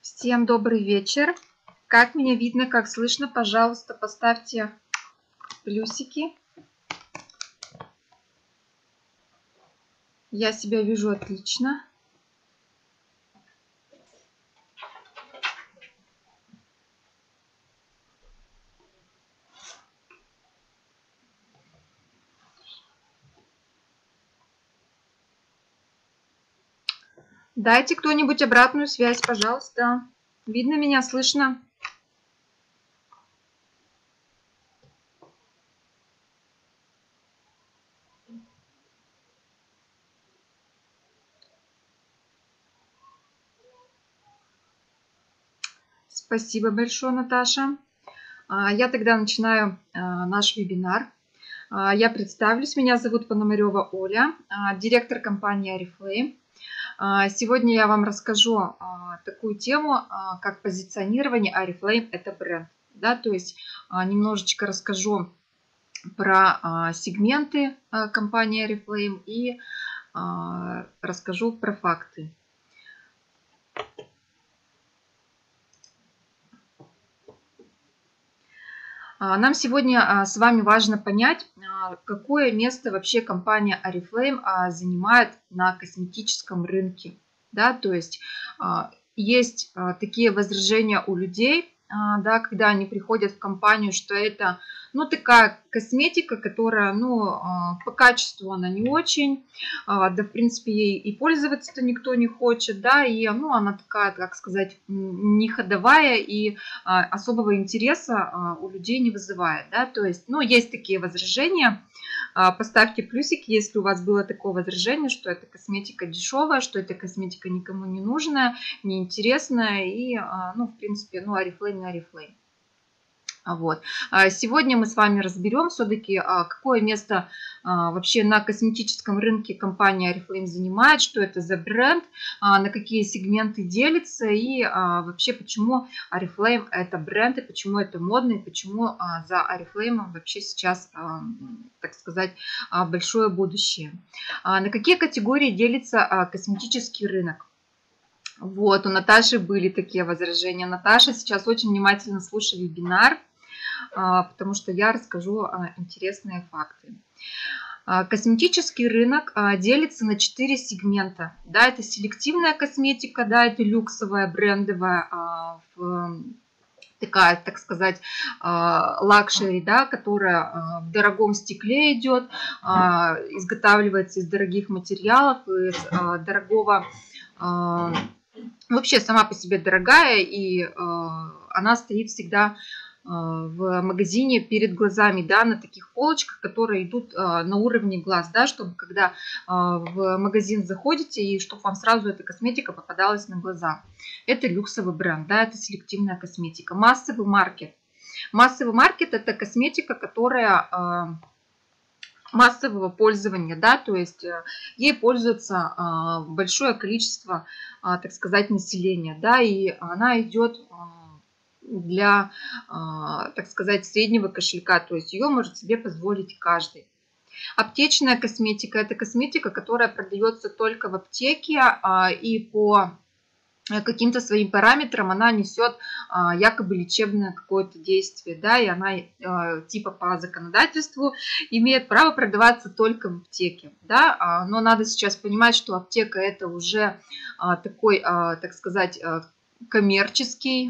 Всем добрый вечер. Как меня видно, как слышно, пожалуйста, поставьте плюсики. Я себя вижу отлично. Дайте кто-нибудь обратную связь, пожалуйста. Видно меня, слышно? Спасибо большое, Наташа. Я тогда начинаю наш вебинар. Я представлюсь. Меня зовут Пономарева Оля, директор компании Oriflame. Сегодня я вам расскажу такую тему, как позиционирование Oriflame – это бренд. Да, то есть немножечко расскажу про сегменты компании Oriflame и расскажу про факты. Нам сегодня с вами важно понять, какое место вообще компания Oriflame занимает на косметическом рынке. Да, то есть есть такие возражения у людей, да, когда они приходят в компанию, что это такая косметика, которая по качеству она не очень, да, в принципе, ей и пользоваться-то никто не хочет, да, и она такая, как сказать, не ходовая и особого интереса у людей не вызывает, да, то есть, есть такие возражения. Поставьте плюсики, если у вас было такое возражение, что эта косметика дешевая, что эта косметика никому не нужная, неинтересная и, в принципе, Oriflame на Oriflame. Вот. Сегодня мы с вами разберем все-таки, какое место вообще на косметическом рынке компания Oriflame занимает, что это за бренд, на какие сегменты делится и вообще почему Oriflame это бренд и почему это модно и почему за Oriflame вообще сейчас, так сказать, большое будущее. На какие категории делится косметический рынок? Вот, у Наташи были такие возражения. Наташа сейчас очень внимательно слушает вебинар, потому что я расскажу интересные факты. Косметический рынок делится на 4 сегмента. Да, это селективная косметика, да, это люксовая, брендовая, такая, так сказать, лакшери, да, которая в дорогом стекле идет, изготавливается из дорогих материалов, из дорогого, вообще сама по себе дорогая, и она стоит всегда в магазине перед глазами, да, на таких полочках, которые идут на уровне глаз, да, чтобы когда в магазин заходите и чтобы вам сразу эта косметика попадалась на глаза. Это люксовый бренд, да, это селективная косметика. Массовый маркет. Массовый маркет – это косметика, которая массового пользования, да, то есть ей пользуется большое количество, так сказать, населения, да, и она идет для, так сказать, среднего кошелька, то есть ее может себе позволить каждый. Аптечная косметика – это косметика, которая продается только в аптеке, и по каким-то своим параметрам она несет якобы лечебное какое-то действие, да, и она типа по законодательству имеет право продаваться только в аптеке, да, но надо сейчас понимать, что аптека – это уже такой, так сказать, коммерческий,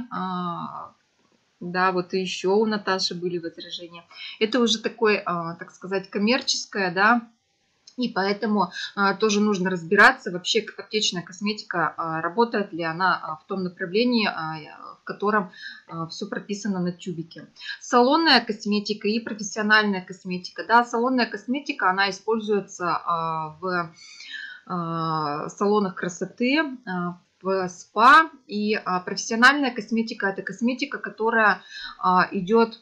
да, вот и еще у Наташи были возражения. Это уже такое, так сказать, коммерческое, да, и поэтому тоже нужно разбираться, вообще аптечная косметика, работает ли она в том направлении, в котором все прописано на тюбике. Салонная косметика и профессиональная косметика. Да, салонная косметика, она используется в салонах красоты, в спа, и профессиональная косметика – это косметика, которая идет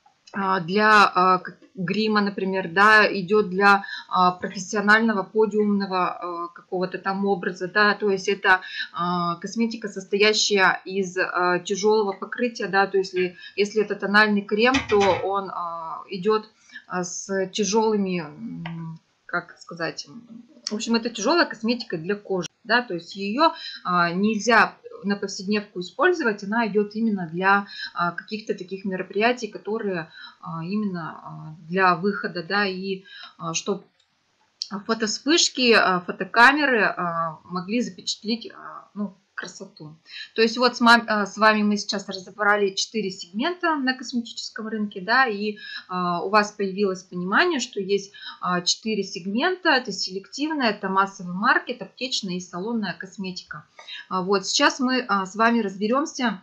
для грима, например, да, идет для профессионального подиумного какого-то там образа, да, то есть это косметика, состоящая из тяжелого покрытия, да, то есть если это тональный крем, то он идет с тяжелыми, как сказать, в общем, это тяжелая косметика для кожи, да, то есть ее нельзя на повседневку использовать, она идет именно для каких-то таких мероприятий, которые именно для выхода, да, и чтобы фотовспышки, фотокамеры могли запечатлеть, ну, красоту. То есть вот с вами мы сейчас разобрали 4 сегмента на косметическом рынке, да, и у вас появилось понимание, что есть 4 сегмента. Это селективная, это массовый маркет, аптечная и салонная косметика. Вот сейчас мы с вами разберемся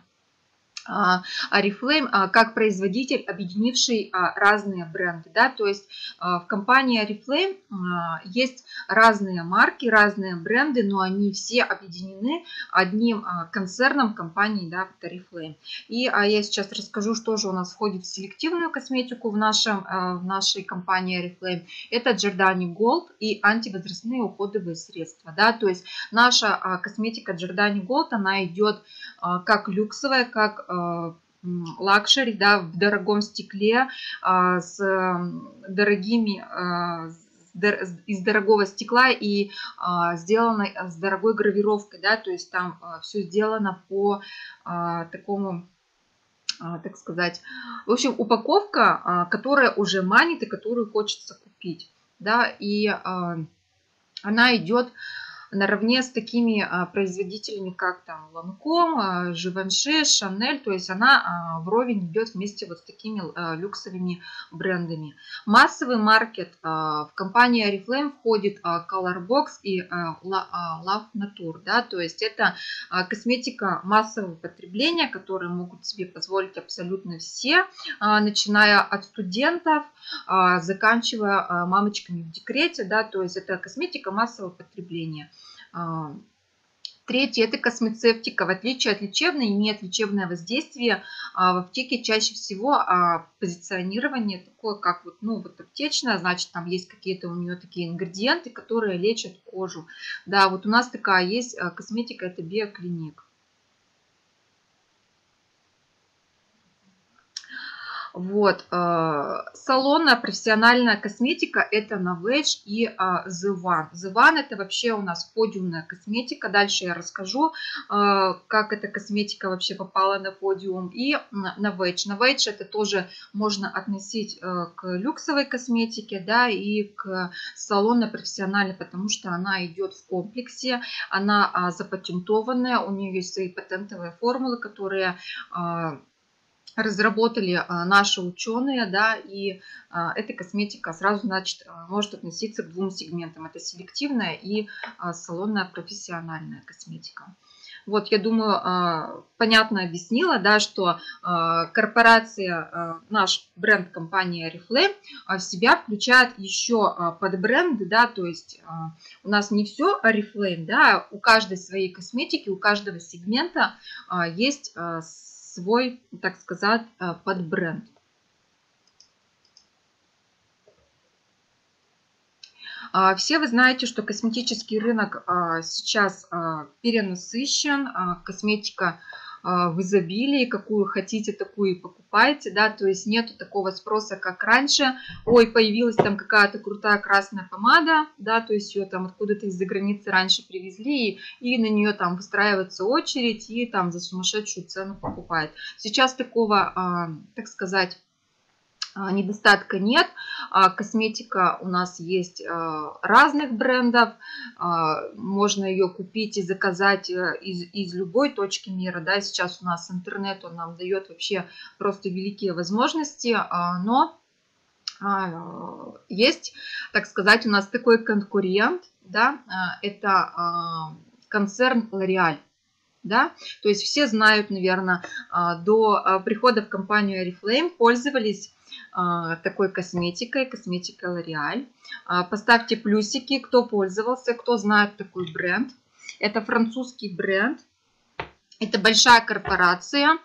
Oriflame как производитель, объединивший разные бренды. Да? То есть в компании Oriflame есть разные марки, разные бренды, но они все объединены одним концерном компании, да, Oriflame. И я сейчас расскажу, что же у нас входит в селективную косметику в нашей компании Oriflame. Это Giordani Gold и антивозрастные уходовые средства. Да? То есть наша косметика Giordani Gold, она идет как люксовая, как лакшери, да, в дорогом стекле, с дорогими, из дорогого стекла и сделано с дорогой гравировкой, да, то есть там все сделано по такому, так сказать, в общем, упаковка, которая уже манит и которую хочется купить, да, и она идет наравне с такими производителями, как там Lancome, Givenchy, Chanel, то есть она вровень идет вместе вот с такими люксовыми брендами. Массовый маркет в компании Oriflame входит Colorbox и Love Nature, да, то есть это косметика массового потребления, которые могут себе позволить абсолютно все, начиная от студентов, заканчивая мамочками в декрете, да, то есть это косметика массового потребления. Третье – это космецевтика. В отличие от лечебной, имеет лечебное воздействие. В аптеке чаще всего позиционирование такое, как вот, ну, вот аптечная, значит, там есть какие-то у нее такие ингредиенты, которые лечат кожу. Да, вот у нас такая есть косметика, это биоклиник. Вот, салонная профессиональная косметика – это Novage и The One. The One – это вообще у нас подиумная косметика. Дальше я расскажу, как эта косметика вообще попала на подиум. И Novage. Novage – это тоже можно относить к люксовой косметике, да, и к салонной профессиональной, потому что она идет в комплексе, она запатентованная, у нее есть свои патентовые формулы, которые разработали наши ученые, да, и эта косметика сразу, значит, может относиться к двум сегментам. Это селективная и салонная профессиональная косметика. Вот, я думаю, понятно объяснила, да, что корпорация, наш бренд компании Oriflame в себя включает еще подбренды, да, то есть у нас не все Oriflame, да, у каждой своей косметики, у каждого сегмента есть свой, так сказать, подбренд. Все вы знаете, что косметический рынок сейчас перенасыщен, косметика в изобилии, какую хотите, такую и покупаете, да, то есть нету такого спроса, как раньше. Ой, появилась там какая-то крутая красная помада, да, то есть ее там откуда-то из-за границы раньше привезли, и на нее там выстраивается очередь, и там за сумасшедшую цену покупает. Сейчас такого, так сказать, недостатка нет. Косметика у нас есть разных брендов. Можно ее купить и заказать из любой точки мира. Да, сейчас у нас интернет, он нам дает вообще просто великие возможности. Но есть, так сказать, у нас такой конкурент. Да, это концерн L'Oréal. Да? То есть все знают, наверное, до прихода в компанию Oriflame пользовались такой косметикой L'Oréal. Поставьте плюсики, кто пользовался, кто знает такой бренд. Это французский бренд. Это большая корпорация,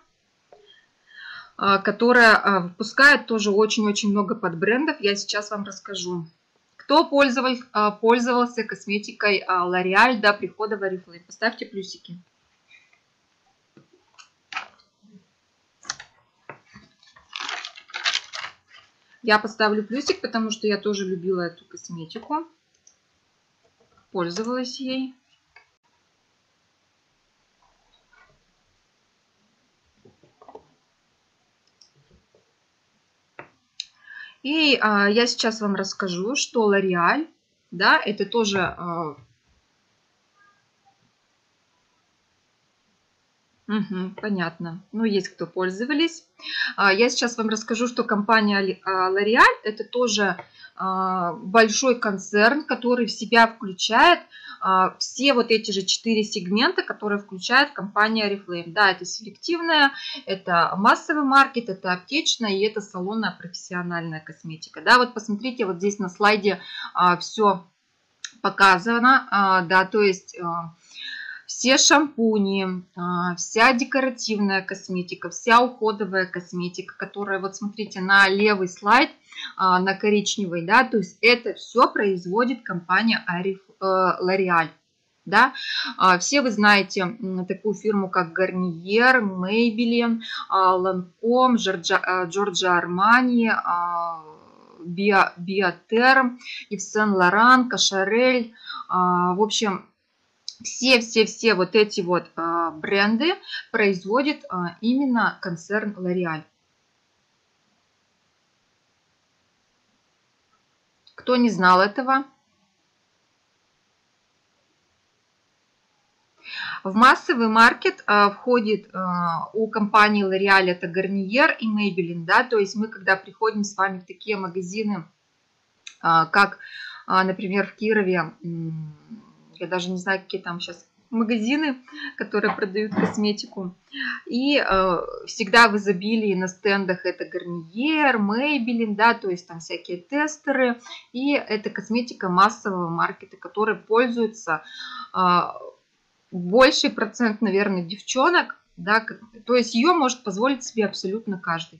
которая выпускает тоже очень-очень много подбрендов. Я сейчас вам расскажу. Кто пользовался косметикой L'Oréal до прихода в Oriflame? Поставьте плюсики. Я поставлю плюсик, потому что я тоже любила эту косметику. Пользовалась ей. И я сейчас вам расскажу, что L'Oréal, да, это тоже... понятно. Ну, есть кто пользовались. Я сейчас вам расскажу, что компания L'Oréal это тоже большой концерн, который в себя включает все вот эти же 4 сегмента, которые включает компания Oriflame. Да, это селективная, это массовый маркет, это аптечная и это салонная профессиональная косметика. Да, вот посмотрите, вот здесь на слайде все показано, да, то есть... все шампуни, вся декоративная косметика, вся уходовая косметика, которая, вот смотрите, на левый слайд, на коричневый, да, то есть это все производит компания L'Oréal. Да? Все вы знаете такую фирму, как Garnier, Maybelline, Lancome, Giorgio Armani, Biotherm, Yves Saint Laurent, Cacharel. В общем, все вот эти вот бренды производит именно концерн L'Oréal. Кто не знал этого? В массовый маркет входит у компании L'Oréal это Garnier и Maybelline, да, то есть мы когда приходим с вами в такие магазины, как, например, в Кирове, я даже не знаю, какие там сейчас магазины, которые продают косметику. И всегда в изобилии на стендах это Garnier, Maybelline, да, то есть там всякие тестеры. И это косметика массового маркета, которой пользуются больший процент, наверное, девчонок. Да, то есть ее может позволить себе абсолютно каждый.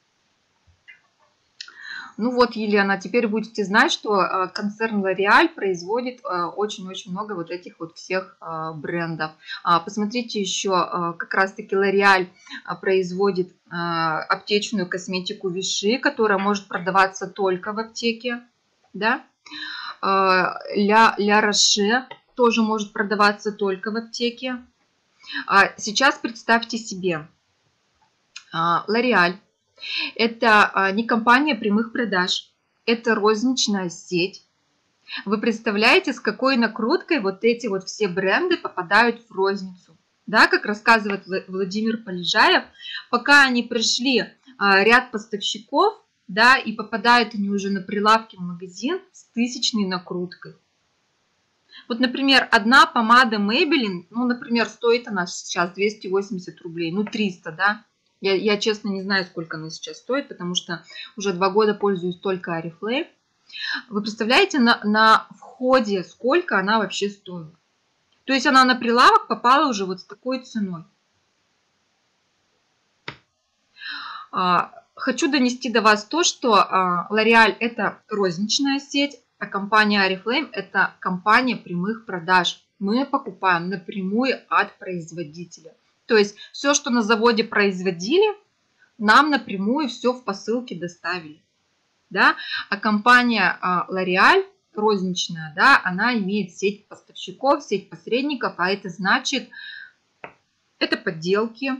Ну вот, Елена, теперь будете знать, что концерн L'Oréal производит очень-очень много вот этих вот всех брендов. Посмотрите еще, как раз-таки L'Oréal производит аптечную косметику Vichy, которая может продаваться только в аптеке. Да? La Roche тоже может продаваться только в аптеке. Сейчас представьте себе, L'Oréal это не компания прямых продаж, это розничная сеть. Вы представляете, с какой накруткой вот эти вот все бренды попадают в розницу? Да, как рассказывает Владимир Полежаев, пока они пришли ряд поставщиков, да, и попадают они уже на прилавки в магазин с тысячной накруткой. Вот, например, одна помада Maybelline, ну, например, стоит она сейчас 280 рублей, ну, 300, да. Я честно не знаю, сколько она сейчас стоит, потому что уже 2 года пользуюсь только Oriflame. Вы представляете, на входе сколько она вообще стоила? То есть она на прилавок попала уже вот с такой ценой. Хочу донести до вас то, что L'Oréal это розничная сеть, а компания Oriflame это компания прямых продаж. Мы покупаем напрямую от производителя. То есть все, что на заводе производили, нам напрямую все в посылке доставили. Да? А компания L'Oréal, розничная, да, она имеет сеть поставщиков, сеть посредников, а это значит, это подделки,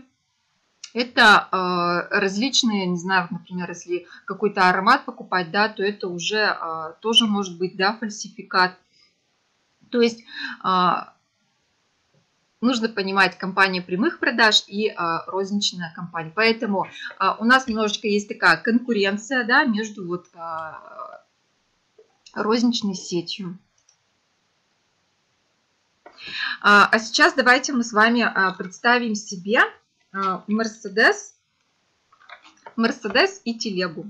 это различные, не знаю, например, если какой-то аромат покупать, да, то это уже тоже может быть, да, фальсификат. То есть... нужно понимать компания прямых продаж и розничная компания. Поэтому у нас немножечко есть такая конкуренция, да, между вот розничной сетью. А сейчас давайте мы с вами представим себе Mercedes и телегу.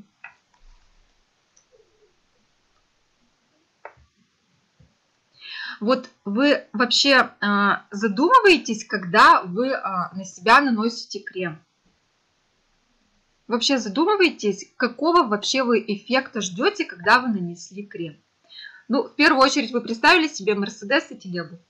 Вот вы вообще задумываетесь, когда вы на себя наносите крем? Вообще задумываетесь, какого вообще вы эффекта ждете, когда вы нанесли крем? Ну, в первую очередь вы представили себе Mercedes и телегу.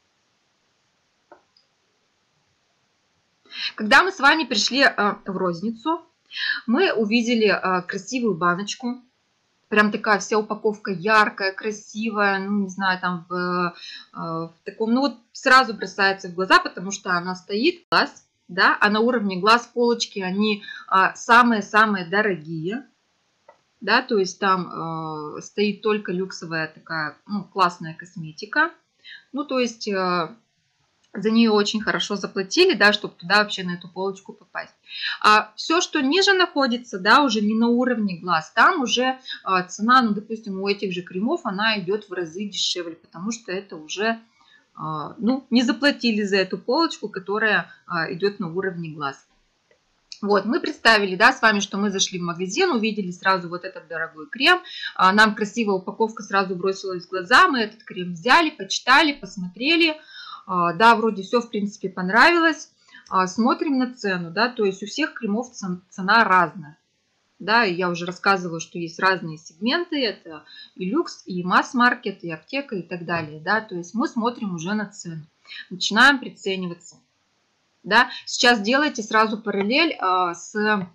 Когда мы с вами пришли в розницу, мы увидели красивую баночку. Прям такая вся упаковка яркая, красивая, ну, не знаю, там в таком, ну, вот сразу бросается в глаза, потому что она стоит, глаз, да, а на уровне глаз полочки они самые-самые дорогие. да, то есть там стоит только люксовая такая, ну, классная косметика, ну, то есть за нее очень хорошо заплатили, да, чтобы туда вообще на эту полочку попасть. А все, что ниже находится, да, уже не на уровне глаз, там уже цена, ну, допустим, у этих же кремов, она идет в разы дешевле, потому что это уже, ну, не заплатили за эту полочку, которая идет на уровне глаз. Вот, мы представили, да, с вами, что мы зашли в магазин, увидели сразу вот этот дорогой крем, нам красивая упаковка сразу бросилась в глаза, мы этот крем взяли, почитали, посмотрели, да, вроде все, в принципе, понравилось, смотрим на цену, да, то есть у всех кремов цена разная, да, и я уже рассказывала, что есть разные сегменты, это и люкс, и масс-маркет, и аптека, и так далее, да, то есть мы смотрим уже на цену, начинаем прицениваться. Да? Сейчас делайте сразу параллель с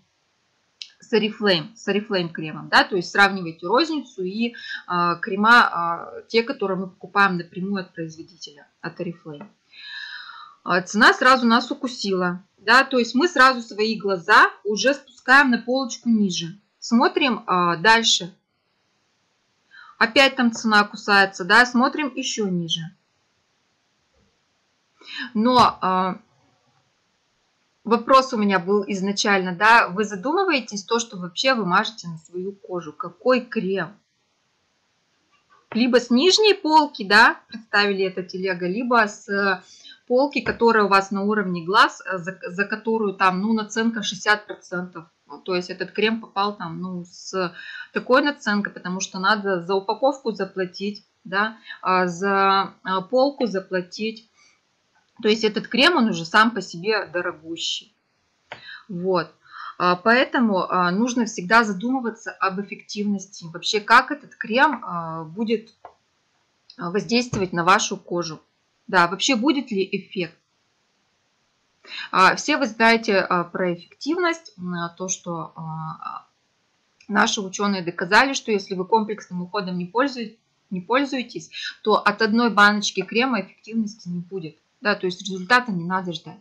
Oriflame кремом, да? То есть сравнивайте розницу и крема, те, которые мы покупаем напрямую от производителя, от Oriflame. Цена сразу нас укусила, да? То есть мы сразу свои глаза уже спускаем на полочку ниже. Смотрим дальше. Опять там цена кусается, да? Смотрим еще ниже. Но вопрос у меня был изначально, да, вы задумываетесь то, что вообще вы мажете на свою кожу, какой крем? Либо с нижней полки, да, представили это телега, либо с полки, которая у вас на уровне глаз, за которую там, ну, наценка 60%. То есть этот крем попал там, ну, с такой наценкой, потому что надо за упаковку заплатить, да, за полку заплатить. То есть этот крем, он уже сам по себе дорогущий. Вот. Поэтому нужно всегда задумываться об эффективности. Вообще, как этот крем будет воздействовать на вашу кожу. Да, вообще будет ли эффект. Все вы знаете про эффективность, то, что наши ученые доказали, что если вы комплексным уходом не пользуетесь, то от одной баночки крема эффективности не будет. Да, то есть результата не надо ждать.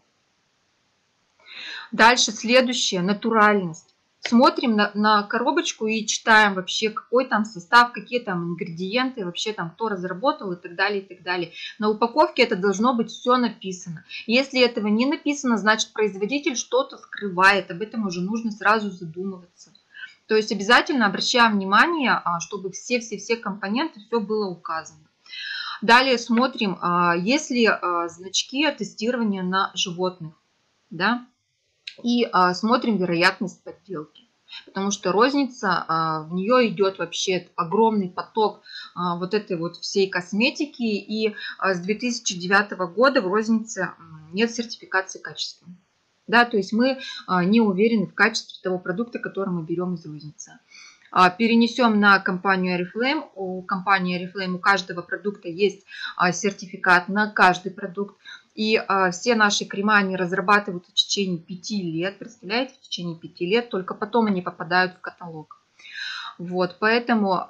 Дальше следующее, натуральность. Смотрим на коробочку и читаем вообще, какой там состав, какие там ингредиенты, вообще там кто разработал и так далее, и так далее. На упаковке это должно быть все написано. Если этого не написано, значит производитель что-то скрывает, об этом уже нужно сразу задумываться. То есть обязательно обращаем внимание, чтобы все компоненты, все было указано. Далее смотрим, есть ли значки тестирования на животных, да, и смотрим вероятность подделки. Потому что розница, в нее идет вообще огромный поток вот этой вот всей косметики, и с 2009 года в рознице нет сертификации качества. Да, то есть мы не уверены в качестве того продукта, который мы берем из розницы. Перенесем на компанию Oriflame. У компании Oriflame у каждого продукта есть сертификат на каждый продукт. И все наши крема они разрабатывают в течение 5 лет. Представляете, в течение 5 лет. Только потом они попадают в каталог. Вот, поэтому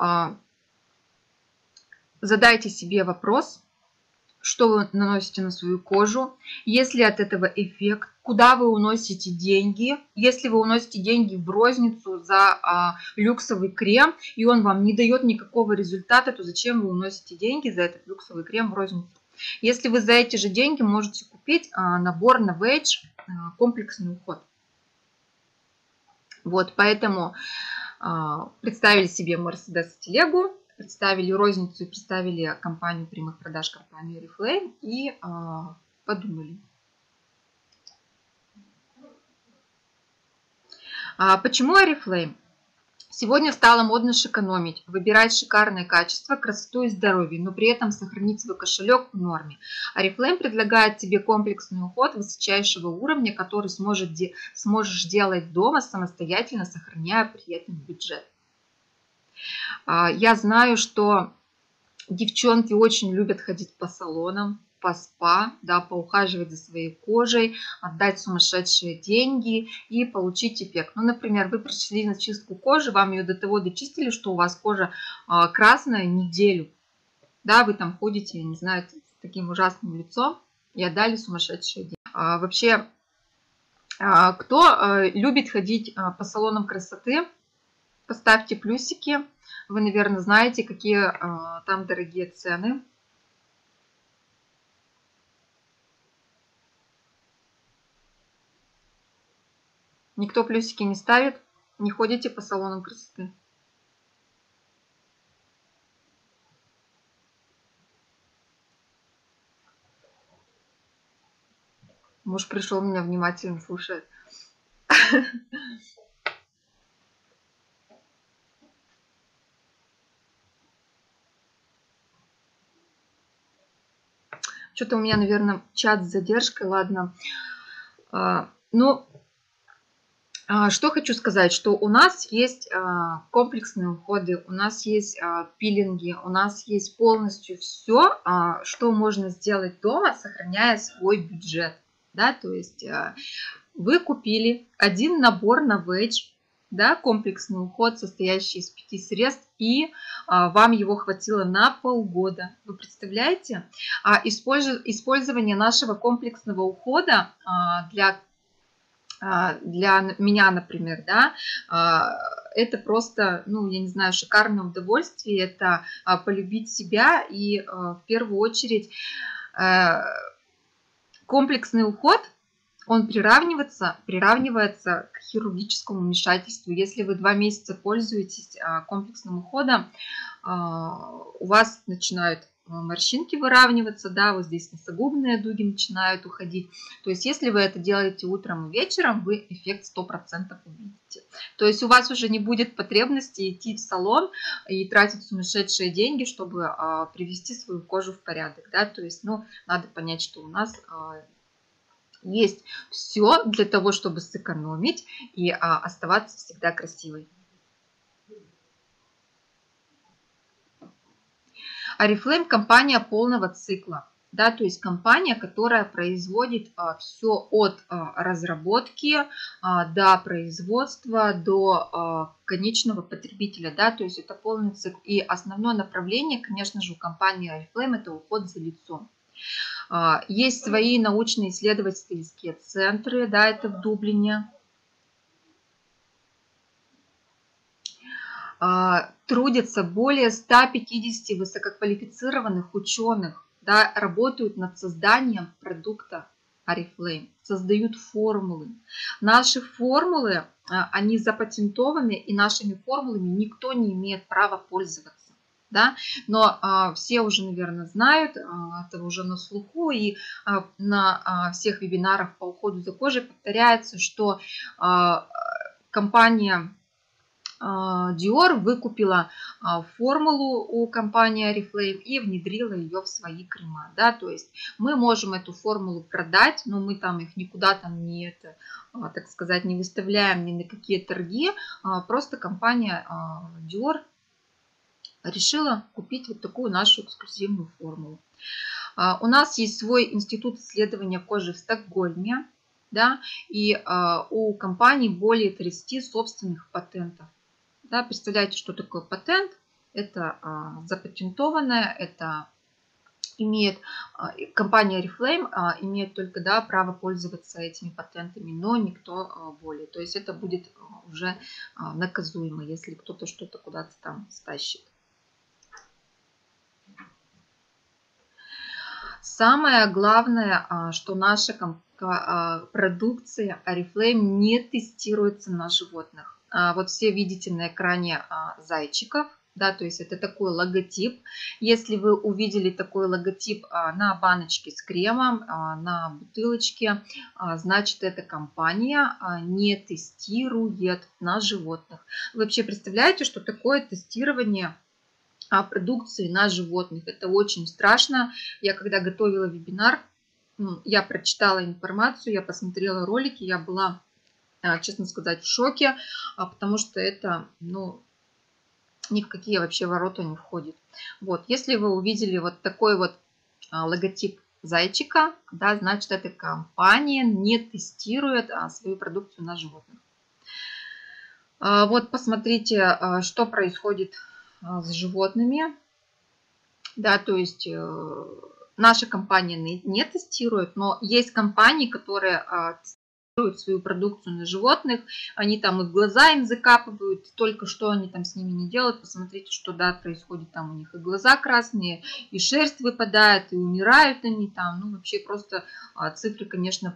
задайте себе вопрос, что вы наносите на свою кожу, есть ли от этого эффект, куда вы уносите деньги. Если вы уносите деньги в розницу за люксовый крем, и он вам не дает никакого результата, то зачем вы уносите деньги за этот люксовый крем в розницу? Если вы за эти же деньги можете купить набор Novage комплексный уход. Вот, поэтому представили себе Mercedes телегу, представили розницу, представили компанию прямых продаж, компанию Oriflame и подумали. Почему Oriflame? Сегодня стало модно сэкономить, выбирать шикарное качество, красоту и здоровье, но при этом сохранить свой кошелек в норме. Oriflame предлагает тебе комплексный уход высочайшего уровня, который сможешь делать дома самостоятельно, сохраняя при этом бюджет. Я знаю, что девчонки очень любят ходить по салонам, по спа, да, поухаживать за своей кожей, отдать сумасшедшие деньги и получить эффект. Ну, например, вы пришли на чистку кожи, вам ее до того дочистили, что у вас кожа красная неделю. Да, вы там ходите, я не знаю, с таким ужасным лицом и отдали сумасшедшие деньги. Вообще, кто любит ходить по салонам красоты, Поставьте плюсики. Вы, наверное, знаете, какие там дорогие цены. Никто плюсики не ставит, не ходите по салонам красоты. Муж пришел, меня внимательно слушает. Что-то у меня, наверное, чат с задержкой, ладно. Ну, что хочу сказать, что у нас есть комплексные уходы, у нас есть пилинги, у нас есть полностью все, что можно сделать дома, сохраняя свой бюджет. Да, то есть вы купили один набор на Wedge, да, комплексный уход, состоящий из 5 средств, и вам его хватило на полгода. Вы представляете? Использование нашего комплексного ухода для меня, например, да, это просто, ну, я не знаю, шикарное удовольствие, это полюбить себя и в первую очередь комплексный уход, он приравнивается к хирургическому вмешательству. Если вы 2 месяца пользуетесь комплексным уходом, у вас начинают морщинки выравниваться, да, вот здесь носогубные дуги начинают уходить. То есть, если вы это делаете утром и вечером, вы эффект 100% увидите. То есть, у вас уже не будет потребности идти в салон и тратить сумасшедшие деньги, чтобы привести свою кожу в порядок, да. То есть, ну, надо понять, что у нас есть все для того, чтобы сэкономить и оставаться всегда красивой. Oriflame компания полного цикла, да, то есть компания, которая производит все от разработки до производства, до конечного потребителя, да, то есть это полный цикл. И основное направление, конечно же, у компании Oriflame это уход за лицом. Есть свои научно-исследовательские центры, да, это в Дублине. Трудятся более 150 высококвалифицированных ученых, да, работают над созданием продукта Oriflame, создают формулы. Наши формулы, они запатентованы, и нашими формулами никто не имеет права пользоваться. Да? Но все уже, наверное, знают, это уже на слуху, и на всех вебинарах по уходу за кожей повторяется, что компания Dior выкупила формулу у компании Oriflame и внедрила ее в свои крема. Да? То есть мы можем эту формулу продать, но мы там их никуда там не, так сказать, не выставляем ни на какие торги. Просто компания Dior решила купить вот такую нашу эксклюзивную формулу. У нас есть свой институт исследования кожи в Стокгольме, да, и у компании более 30 собственных патентов. Да, представляете, что такое патент? Это запатентованное, это имеет компания Oriflame имеет только, да, право пользоваться этими патентами, но никто более. То есть это будет уже наказуемо, если кто-то что-то куда-то там стащит. Самое главное, что наша продукция Oriflame не тестируется на животных. Вот все видите на экране зайчиков, да, то есть это такой логотип. Если вы увидели такой логотип на баночке с кремом, на бутылочке, значит, эта компания не тестирует на животных. Вы вообще представляете, что такое тестирование продукции на животных? Это очень страшно. Я когда готовила вебинар, я прочитала информацию, я посмотрела ролики, я была, честно сказать, в шоке, потому что это, ну, ни в какие вообще ворота не входит. Вот, если вы увидели вот такой вот логотип зайчика, да, значит, эта компания не тестирует свою продукцию на животных. Вот посмотрите, что происходит с животными. Да, то есть наша компания не тестирует, но есть компании, которые свою продукцию на животных, они там и глаза им закапывают, только что они там с ними не делают, посмотрите, что да, происходит там у них, и глаза красные, и шерсть выпадает, и умирают они там, ну вообще просто цифры, конечно,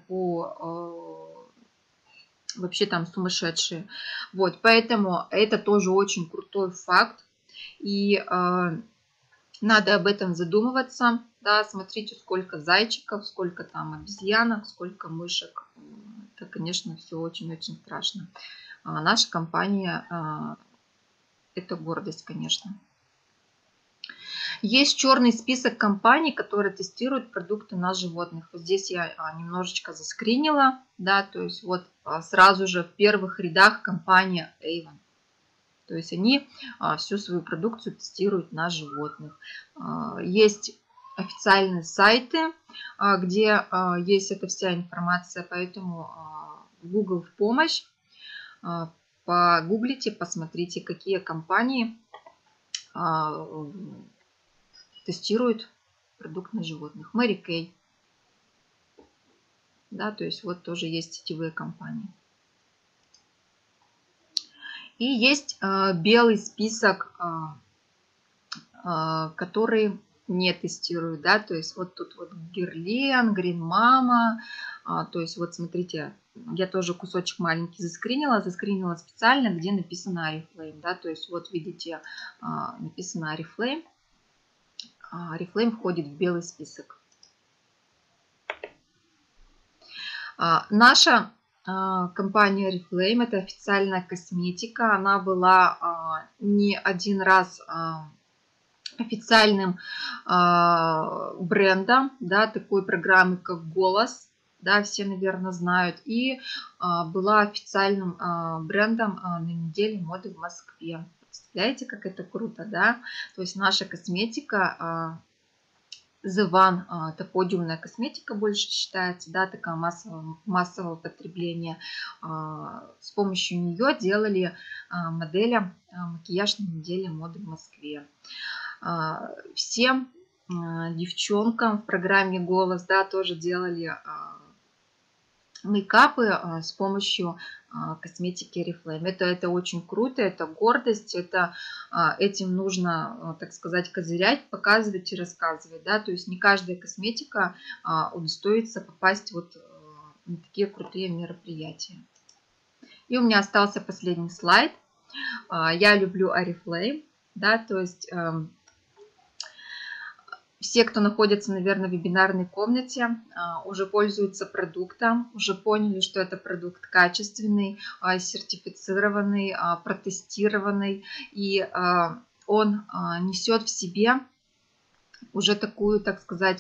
вообще там сумасшедшие, вот, поэтому это тоже очень крутой факт, и надо об этом задумываться, да, смотрите, сколько зайчиков, сколько там обезьянок, сколько мышек. Это, конечно, все очень-очень страшно. Наша компания – это гордость, конечно. Есть черный список компаний, которые тестируют продукты на животных. Вот здесь я немножечко заскринила, да, то есть вот сразу же в первых рядах компания Avon. То есть они всю свою продукцию тестируют на животных. Есть официальные сайты, где есть эта вся информация, поэтому Google в помощь. Погуглите, посмотрите, какие компании тестируют продукт на животных. Mary Kay. Да, то есть вот тоже есть сетевые компании. И есть белый список, который не тестируют, да, то есть вот тут вот Guerlain, Green Mama, то есть вот смотрите, я тоже кусочек маленький заскринила специально, где написано Oriflame, да, то есть вот видите, написано Oriflame, Oriflame входит в белый список. Наша компания Oriflame — это официальная косметика. Она была не один раз официальным брендом, да, такой программы, как «Голос», да, все, наверное, знают. И была официальным брендом на неделе моды в Москве. Представляете, как это круто, да? То есть наша косметика The One, это подиумная косметика больше считается, да, такая массового потребления. С помощью нее делали модели макияж на неделе моды в Москве. Всем девчонкам в программе «Голос», да, тоже делали мейкапы с помощью косметики Oriflame. Это очень круто, это гордость, этим нужно, так сказать, козырять, показывать и рассказывать, да, то есть не каждая косметика удостоится попасть вот на такие крутые мероприятия. И у меня остался последний слайд. Я люблю Oriflame, да, то есть все, кто находится, наверное, в вебинарной комнате, уже пользуются продуктом, уже поняли, что это продукт качественный, сертифицированный, протестированный, и он несет в себе уже такую, так сказать,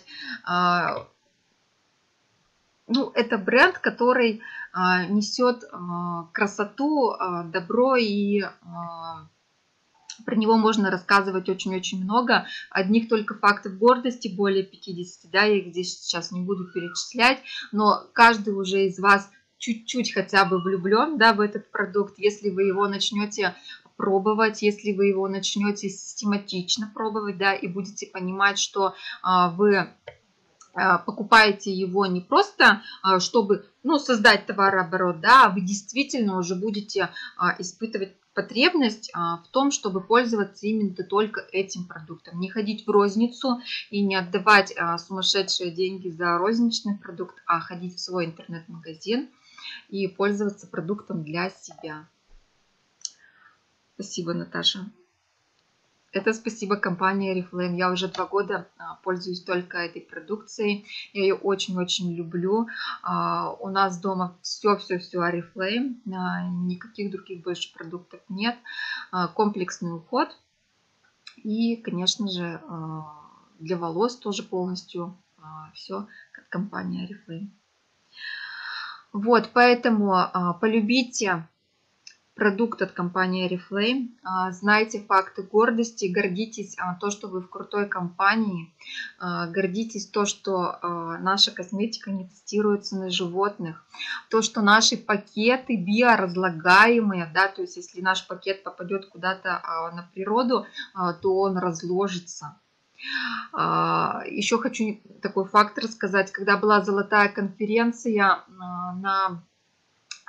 ну, это бренд, который несет красоту, добро, и про него можно рассказывать очень-очень много. Одних только фактов гордости более 50, да, я их здесь сейчас не буду перечислять, но каждый уже из вас чуть-чуть хотя бы влюблен, да, в этот продукт. Если вы его начнете пробовать, если вы его начнете систематично пробовать, да, и будете понимать, что вы покупаете его не просто, чтобы, ну, создать товарооборот, да, а вы действительно уже будете испытывать потребность в том, чтобы пользоваться именно только этим продуктом. Не ходить в розницу и не отдавать сумасшедшие деньги за розничный продукт, а ходить в свой интернет-магазин и пользоваться продуктом для себя. Спасибо, Наташа. Это спасибо компании Oriflame. Я уже 2 года пользуюсь только этой продукцией. Я ее очень-очень люблю. У нас дома все-все-все Oriflame. Никаких других больше продуктов нет. Комплексный уход. И, конечно же, для волос тоже полностью все как компания Oriflame. Вот, поэтому полюбите продукт от компании Oriflame, знайте факты гордости, гордитесь то, что вы в крутой компании, гордитесь то, что наша косметика не тестируется на животных, то, что наши пакеты биоразлагаемые, да, то есть если наш пакет попадет куда-то на природу, то он разложится. Еще хочу такой факт рассказать. Когда была золотая конференция на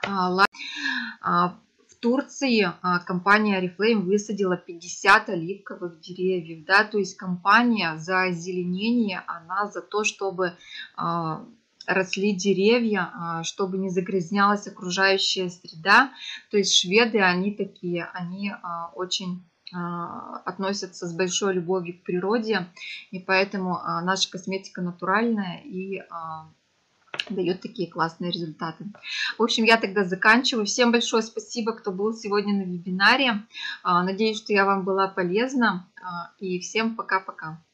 В Турции компания Oriflame высадила 50 оливковых деревьев, да, то есть компания за озеленение, она за то, чтобы росли деревья, чтобы не загрязнялась окружающая среда. То есть шведы, они такие, они очень относятся с большой любовью к природе, и поэтому наша косметика натуральная и дает такие классные результаты. В общем, я тогда заканчиваю. Всем большое спасибо, кто был сегодня на вебинаре. Надеюсь, что я вам была полезна. И всем пока-пока.